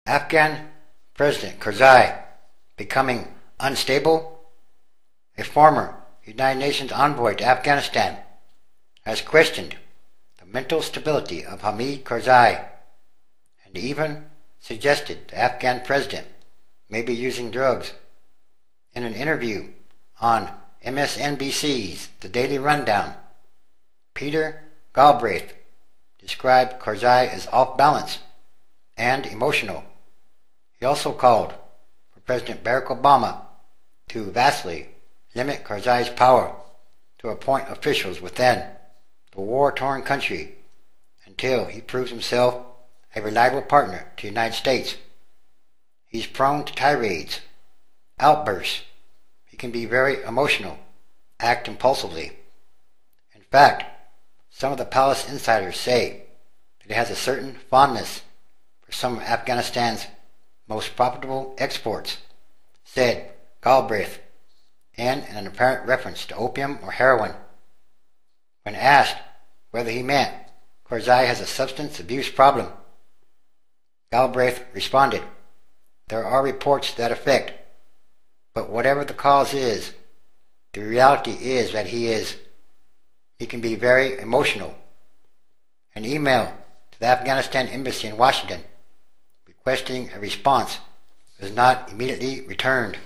Afghan President Karzai becoming unstable? A former United Nations envoy to Afghanistan has questioned the mental stability of Hamid Karzai and even suggested the Afghan president may be using drugs. In an interview on MSNBC's The Daily Rundown, Peter Galbraith described Karzai as off balance and emotional. He also called for President Barack Obama to vastly limit Karzai's power to appoint officials within the war-torn country until he proves himself a reliable partner to the United States. He's prone to tirades, outbursts. He can be very emotional, act impulsively. In fact, some of the palace insiders say that he has a certain fondness for some of Afghanistan's most profitable exports, said Galbraith, in an apparent reference to opium or heroin. When asked whether he meant Karzai has a substance abuse problem, Galbraith responded, "There are reports to that effect, but whatever the cause is, the reality is that he can be very emotional." An email to the Afghanistan embassy in Washington requesting a response was not immediately returned.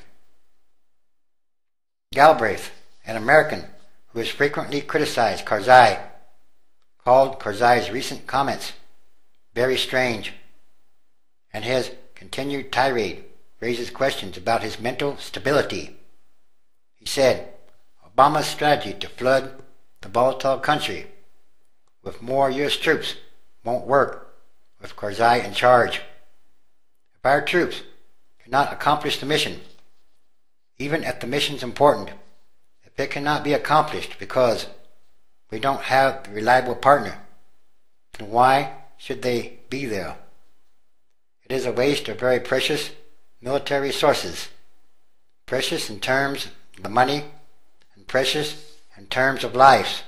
Galbraith, an American who has frequently criticized Karzai, called Karzai's recent comments very strange, and his continued tirade raises questions about his mental stability. He said Obama's strategy to flood the volatile country with more U.S. troops won't work with Karzai in charge. If our troops cannot accomplish the mission, even if the mission's important, if it cannot be accomplished because we don't have the reliable partner, then why should they be there? It is a waste of very precious military resources, precious in terms of the money and precious in terms of lives.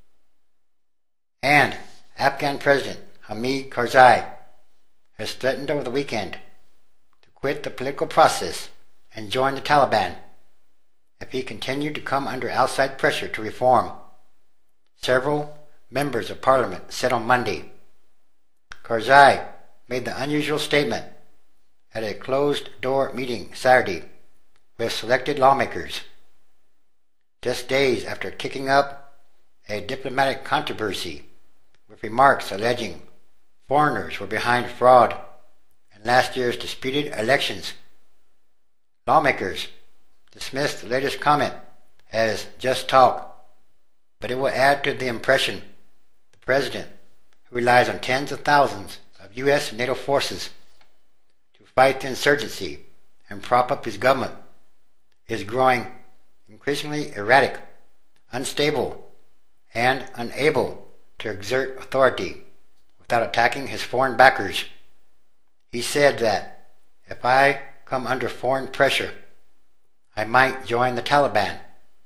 And Afghan President Hamid Karzai has threatened over the weekend to quit the political process and join the Taliban if he continued to come under outside pressure to reform. Several members of parliament said on Monday. Karzai made the unusual statement at a closed-door meeting Saturday with selected lawmakers, just days after kicking up a diplomatic controversy with remarks alleging foreigners were behind fraud in last year's disputed elections. Lawmakers dismissed the latest comment as just talk, but it will add to the impression the president, who relies on tens of thousands of U.S. and NATO forces to fight the insurgency and prop up his government, is growing increasingly erratic, unstable, and unable to exert authority without attacking his foreign backers. He said that if I come under foreign pressure, I might join the Taliban,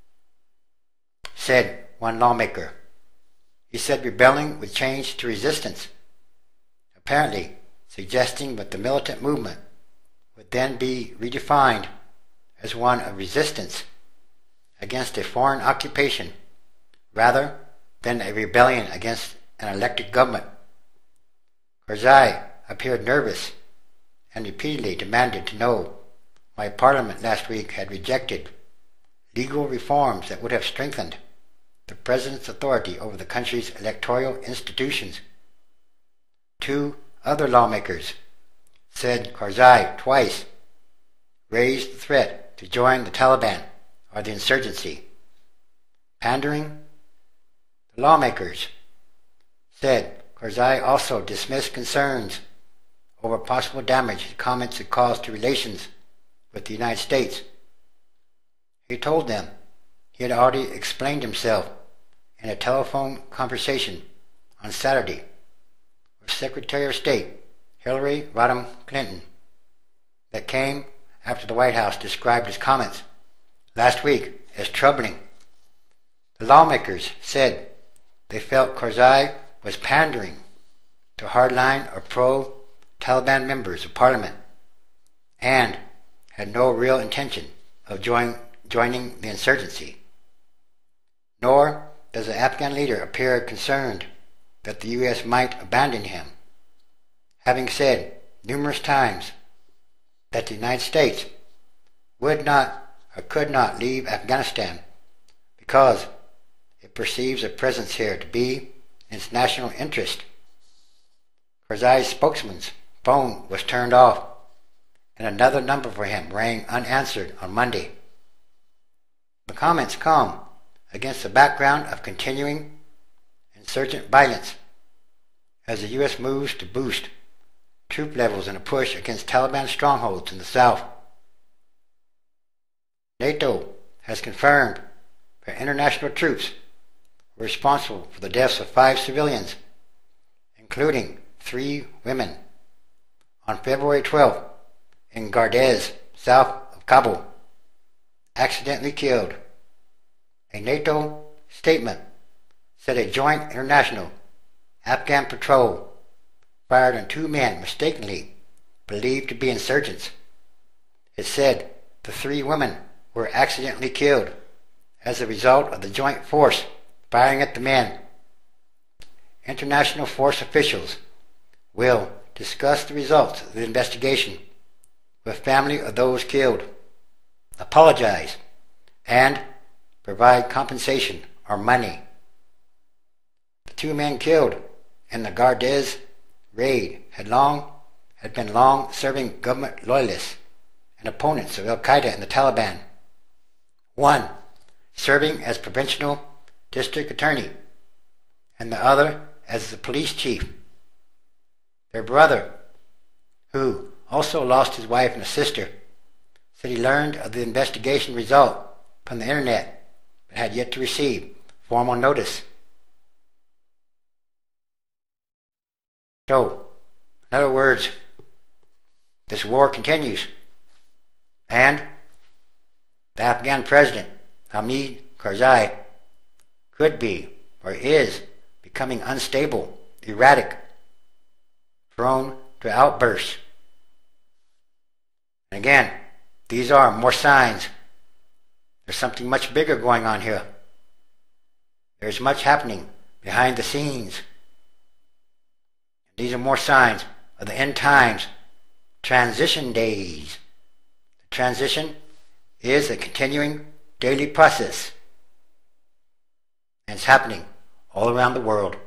said one lawmaker. He said rebelling would change to resistance, apparently suggesting that the militant movement would then be redefined as one of resistance against a foreign occupation rather than a rebellion against an elected government. Karzai appeared nervous and repeatedly demanded to know why Parliament last week had rejected legal reforms that would have strengthened the president's authority over the country's electoral institutions. Two other lawmakers said Karzai twice raised the threat to join the Taliban or the insurgency. Pandering? The lawmakers said Karzai also dismissed concerns over possible damage his comments had caused to relations with the United States. He told them he had already explained himself in a telephone conversation on Saturday with Secretary of State Hillary Rodham Clinton that came after the White House described his comments last week as troubling. The lawmakers said they felt Karzai was pandering to hardline or pro Taliban members of parliament and had no real intention of joining the insurgency. Nor does the Afghan leader appear concerned that the U.S. might abandon him, having said numerous times that the United States would not or could not leave Afghanistan because it perceives a presence here to be in its national interest. Karzai's spokesman's phone was turned off, and another number for him rang unanswered on Monday. The comments come against the background of continuing insurgent violence as the U.S. moves to boost troop levels in a push against Taliban strongholds in the south. NATO has confirmed that international troops were responsible for the deaths of 5 civilians, including 3 women, on February 12th in Gardez, south of Kabul, accidentally killed. A NATO statement said a joint international Afghan patrol fired on 2 men mistakenly believed to be insurgents. It said the 3 women were accidentally killed as a result of the joint force firing at the men. International force officials will discuss the results of the investigation with family of those killed, apologize, and provide compensation or money. The 2 men killed in the Gardez raid had been long-serving government loyalists and opponents of Al-Qaeda and the Taliban. One serving as provincial district attorney, and the other as the police chief. Their brother, who also lost his wife and a sister, said he learned of the investigation result from the internet, but had yet to receive formal notice. So, in other words, this war continues, and the Afghan president, Hamid Karzai, could be or is becoming unstable, erratic, prone to outbursts. And again, these are more signs. There's something much bigger going on here. There's much happening behind the scenes. These are more signs of the end times, transition days. The transition is a continuing daily process, and it's happening all around the world.